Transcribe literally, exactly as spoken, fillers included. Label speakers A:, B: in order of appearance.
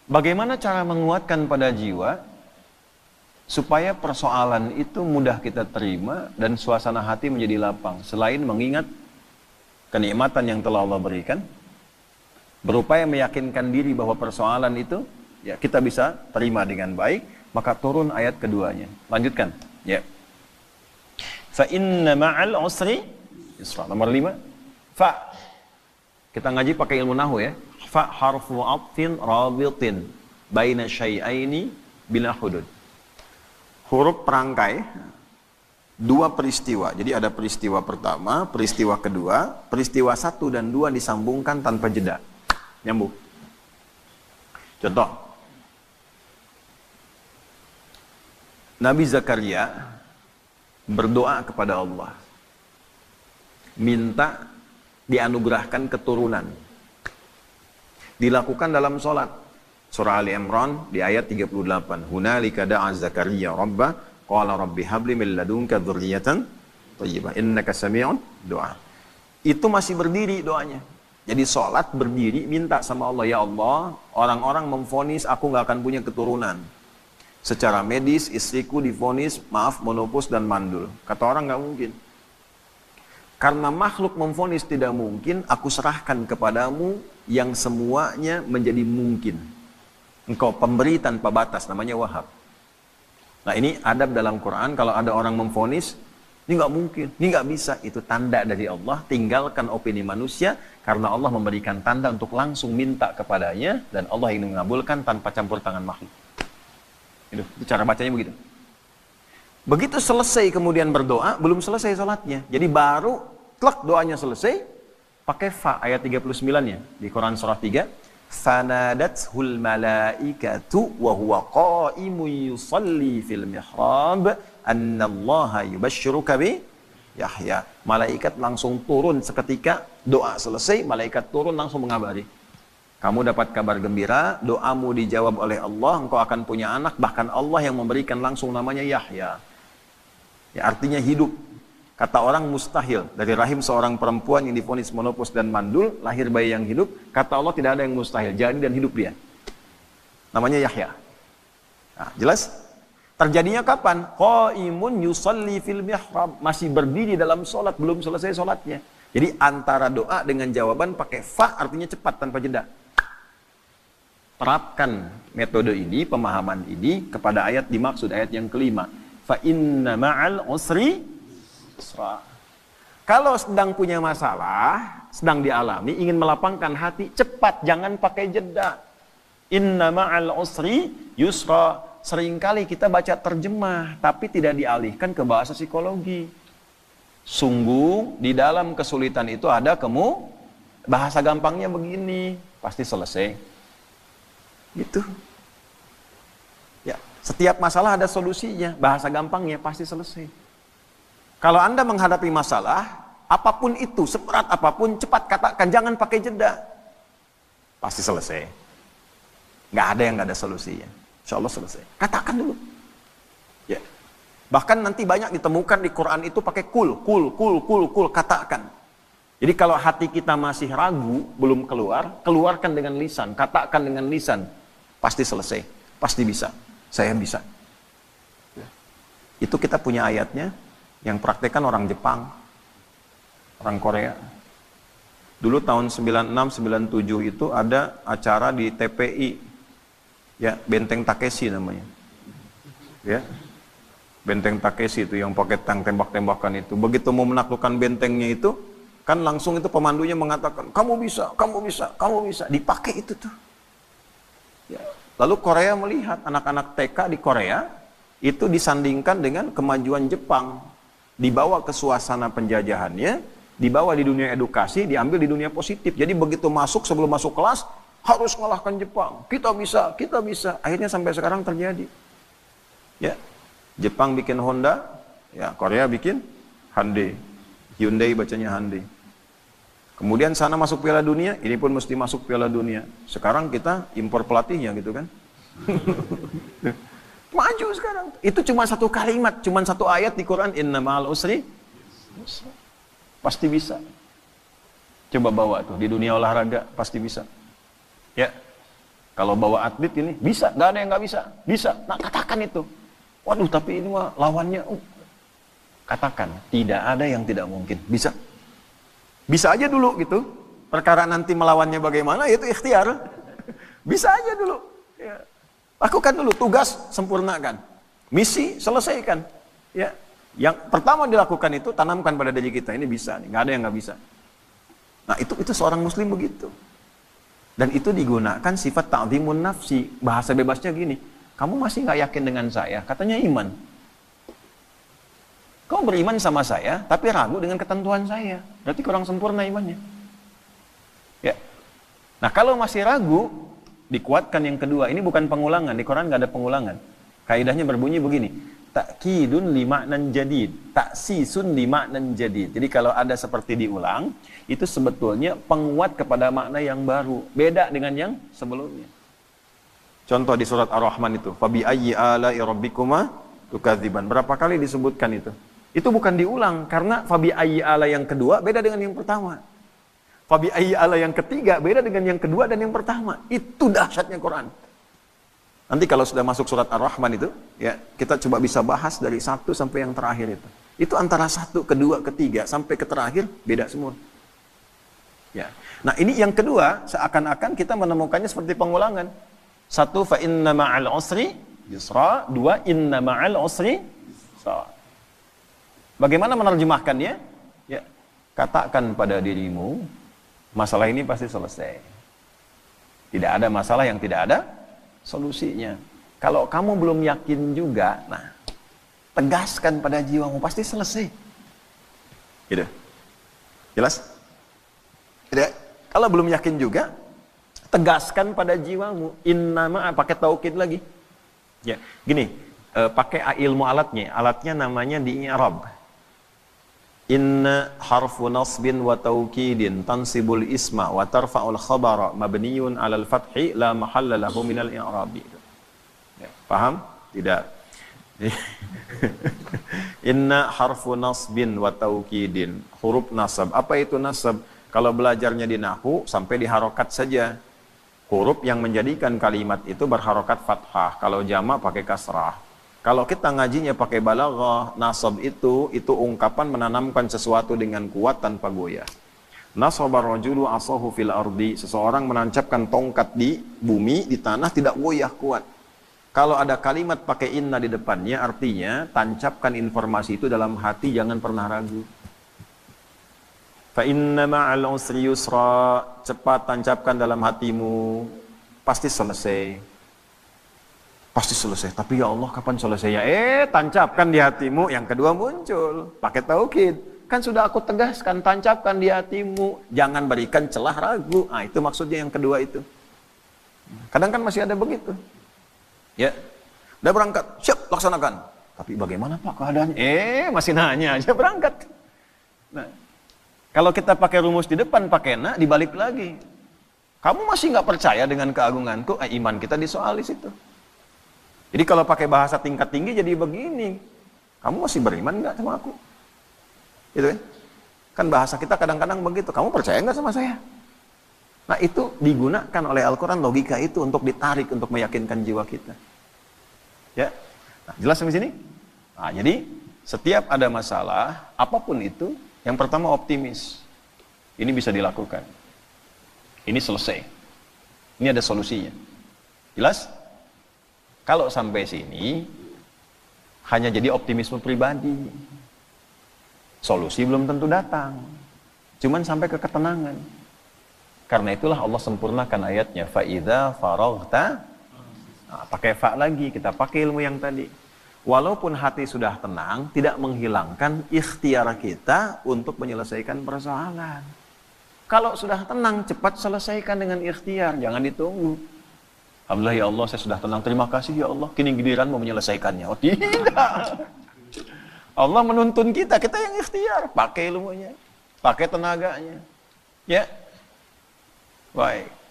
A: Bagaimana cara menguatkan pada jiwa supaya persoalan itu mudah kita terima dan suasana hati menjadi lapang, selain mengingat kenikmatan yang telah Allah berikan, berupaya meyakinkan diri bahwa persoalan itu ya kita bisa terima dengan baik, maka turun ayat keduanya. Lanjutkan. Ya. Fa inna ma'al usri yusra. Nomor lima. Fa. Kita ngaji pakai ilmu nahwu ya. Fa harfu atfin rabitin baina syai'aini bila hudud. Huruf perangkai dua peristiwa. Jadi ada peristiwa pertama, peristiwa kedua, peristiwa satu dan dua disambungkan tanpa jeda. Nyambung. Contoh. Nabi Zakaria berdoa kepada Allah. Minta dianugerahkan keturunan. Dilakukan dalam sholat. Surah Ali Imran di ayat tiga puluh delapan. Hunalika da'a Zakaria rabbah qala rabbi habli min ladunka dzurriyyatan thayyibah innaka sami'un du'a. Itu masih berdiri doanya. Jadi sholat berdiri minta sama Allah, ya Allah, orang-orang memvonis aku nggak akan punya keturunan. Secara medis istriku divonis maaf menopause dan mandul. Kata orang nggak mungkin. Karena makhluk memvonis tidak mungkin, aku serahkan kepadamu yang semuanya menjadi mungkin. Engkau pemberi tanpa batas, namanya Wahhab. Nah ini adab dalam Quran, kalau ada orang memvonis, ini nggak mungkin, ini nggak bisa. Itu tanda dari Allah, tinggalkan opini manusia, karena Allah memberikan tanda untuk langsung minta kepadanya, dan Allah ingin mengabulkan tanpa campur tangan makhluk. Itu, itu cara bacanya begitu. Begitu selesai kemudian berdoa, belum selesai sholatnya. Jadi baru klak doanya selesai, pakai fa ayat tiga puluh sembilan-nya di Quran surah tiga. Fanadathul malaikatu wa huwa qa'imun yusalli fil mihrab annallaha yubashshiruka bi Yahya. Malaikat langsung turun seketika doa selesai, malaikat turun langsung mengabari. Kamu dapat kabar gembira, doamu dijawab oleh Allah, engkau akan punya anak, bahkan Allah yang memberikan langsung namanya Yahya. Ya, artinya hidup. Kata orang mustahil. Dari rahim seorang perempuan yang divonis menopause dan mandul, lahir bayi yang hidup. Kata Allah tidak ada yang mustahil. Jadi dan hidup dia. Namanya Yahya. Nah, jelas? Terjadinya kapan? Qaimun yusalli fil mihrab. Masih berdiri dalam sholat, belum selesai sholatnya. Jadi antara doa dengan jawaban pakai fa artinya cepat tanpa jeda. Terapkan metode ini, pemahaman ini kepada ayat dimaksud, ayat yang kelima. Fa inna ma'al usri yusra. Kalau sedang punya masalah, sedang dialami, ingin melapangkan hati, cepat, jangan pakai jeda. Inna ma'al usri yusra. Seringkali kita baca terjemah, tapi tidak dialihkan ke bahasa psikologi. Sungguh, di dalam kesulitan itu ada kamu, bahasa gampangnya begini, pasti selesai. Gitu. Ya, setiap masalah ada solusinya, bahasa gampangnya pasti selesai. Kalau Anda menghadapi masalah, apapun itu, seberat apapun, cepat katakan, jangan pakai jeda. Pasti selesai. Nggak ada yang nggak ada solusinya. Insya Allah selesai. Katakan dulu. Ya. Bahkan nanti banyak ditemukan di Quran itu pakai kul, kul, kul, kul, kul, katakan. Jadi kalau hati kita masih ragu, belum keluar, keluarkan dengan lisan, katakan dengan lisan. Pasti selesai, pasti bisa. Saya bisa. Ya. Itu kita punya ayatnya, yang praktekkan orang Jepang, orang Korea. Dulu tahun sembilan enam sembilan tujuh itu ada acara di T P I, ya Benteng Takeshi namanya, ya Benteng Takeshi itu yang pakai tank tembak-tembakan itu. Begitu mau menaklukkan bentengnya itu, kan langsung itu pemandunya mengatakan, kamu bisa, kamu bisa, kamu bisa. Dipakai itu tuh. Ya. Lalu Korea melihat anak-anak T K di Korea itu disandingkan dengan kemajuan Jepang, dibawa ke suasana penjajahannya, dibawa di dunia edukasi, diambil di dunia positif. Jadi begitu masuk, sebelum masuk kelas harus mengalahkan Jepang. Kita bisa, kita bisa. Akhirnya sampai sekarang terjadi. Ya, Jepang bikin Honda, ya Korea bikin Hyundai. Hyundai bacanya Hyundai. Kemudian sana masuk Piala Dunia, ini pun mesti masuk Piala Dunia. Sekarang kita impor pelatihnya gitu kan. Maju sekarang. Itu cuma satu kalimat, cuma satu ayat di Quran, inna ma'al usri. Pasti bisa. Coba bawa tuh di dunia olahraga, pasti bisa. Ya. Kalau bawa atlet ini, bisa, nggak ada yang nggak bisa, bisa. Nah katakan itu. Waduh, tapi ini mah lawannya, uh. katakan, tidak ada yang tidak mungkin, bisa. Bisa aja dulu gitu. Perkara nanti melawannya bagaimana, itu ikhtiar. Bisa aja dulu. Ya. Lakukan dulu, tugas sempurnakan. Misi selesaikan. Ya. Yang pertama dilakukan itu, tanamkan pada diri kita, ini bisa, nih. Nggak ada yang nggak bisa. Nah itu itu seorang muslim begitu. Dan itu digunakan sifat ta'zimun nafsi. Bahasa bebasnya gini, kamu masih nggak yakin dengan saya? Katanya iman. Kau beriman sama saya, tapi ragu dengan ketentuan saya. Berarti kurang sempurna imannya. Ya. Nah kalau masih ragu, dikuatkan yang kedua. Ini bukan pengulangan, di Quran nggak ada pengulangan. Kaidahnya berbunyi begini, takkidun limaknan jadid, taksisun limaknan jadid. Jadi kalau ada seperti diulang, itu sebetulnya penguat kepada makna yang baru, beda dengan yang sebelumnya. Contoh di surat Ar-Rahman itu, fabi ayyi ala'i rabbikuma tukadziban. Berapa kali disebutkan itu? Itu bukan diulang, karena fabi ayyi ala yang kedua beda dengan yang pertama. Fabi ayyi ala yang ketiga beda dengan yang kedua dan yang pertama. Itu dahsyatnya Quran. Nanti kalau sudah masuk surat Ar-Rahman itu, ya kita coba bisa bahas dari satu sampai yang terakhir itu. Itu antara satu, kedua, ketiga, sampai ke terakhir, beda semua. Ya. Nah ini yang kedua, seakan-akan kita menemukannya seperti pengulangan. Satu, fa inna ma'al usri yusra. Dua, inna ma'al usri yusra. Bagaimana menerjemahkannya? Ya, katakan pada dirimu, masalah ini pasti selesai. Tidak ada masalah yang tidak ada solusinya. Kalau kamu belum yakin juga, nah, tegaskan pada jiwamu, pasti selesai. Gitu. Jelas? Tidak. Kalau belum yakin juga, tegaskan pada jiwamu. Innama, pakai taukid lagi. Ya, gini, eh, pakai ilmu alatnya. Alatnya namanya di i'rab. Inna harfu nasbin wa taukidin tansibul isma wa tarfa'ul khabara mabniyun 'alal fathi la mahalla lahu minal i'rabi. Ya, paham? Tidak. Inna harfu nasbin wa taukidin, huruf nasab. Apa itu nasab? Kalau belajarnya di nahwu sampai di harokat saja. Huruf yang menjadikan kalimat itu berharokat fathah. Kalau jamak pakai kasrah. Kalau kita ngajinya pakai balaghah, nasab itu itu ungkapan menanamkan sesuatu dengan kuat tanpa goyah. Nasabar rajulu asahu fil ardi, seseorang menancapkan tongkat di bumi, di tanah, tidak goyah, kuat. Kalau ada kalimat pakai inna di depannya, artinya tancapkan informasi itu dalam hati, jangan pernah ragu. Fa inna ma'al usri yusra, cepat tancapkan dalam hatimu, pasti selesai. Pasti selesai, tapi ya Allah kapan selesainya? Eh, tancapkan di hatimu. Yang kedua muncul, pakai taukid. Kan sudah aku tegaskan, tancapkan di hatimu. Jangan berikan celah ragu. Ah, itu maksudnya yang kedua itu. Kadang kan masih ada begitu. Ya, udah berangkat, siap, laksanakan. Tapi bagaimana Pak keadaannya? Eh, masih nanya aja, berangkat. Nah, kalau kita pakai rumus di depan, pakai na, dibalik lagi. Kamu masih nggak percaya dengan keagunganku? Eh, iman kita disoal di situ. Jadi kalau pakai bahasa tingkat tinggi jadi begini, kamu masih beriman nggak sama aku? Gitu kan? Kan bahasa kita kadang-kadang begitu, kamu percaya nggak sama saya? Nah itu digunakan oleh Al-Quran, logika itu untuk ditarik, untuk meyakinkan jiwa kita. Ya, nah, jelas sampai sini? Nah, jadi setiap ada masalah, apapun itu, yang pertama optimis. Ini bisa dilakukan. Ini selesai. Ini ada solusinya. Jelas? Kalau sampai sini, hanya jadi optimisme pribadi. Solusi belum tentu datang. Cuman sampai ke ketenangan. Karena itulah Allah sempurnakan ayatnya. Fa'idha faraghta. Nah, pakai fa lagi, kita pakai ilmu yang tadi. Walaupun hati sudah tenang, tidak menghilangkan ikhtiar kita untuk menyelesaikan persoalan. Kalau sudah tenang, cepat selesaikan dengan ikhtiar. Jangan ditunggu. Alhamdulillah ya Allah, saya sudah tenang. Terima kasih ya Allah. Kini giliran mau menyelesaikannya. Oh tidak. Allah menuntun kita. Kita yang ikhtiar. Pakai ilmunya. Pakai tenaganya. Ya. Baik.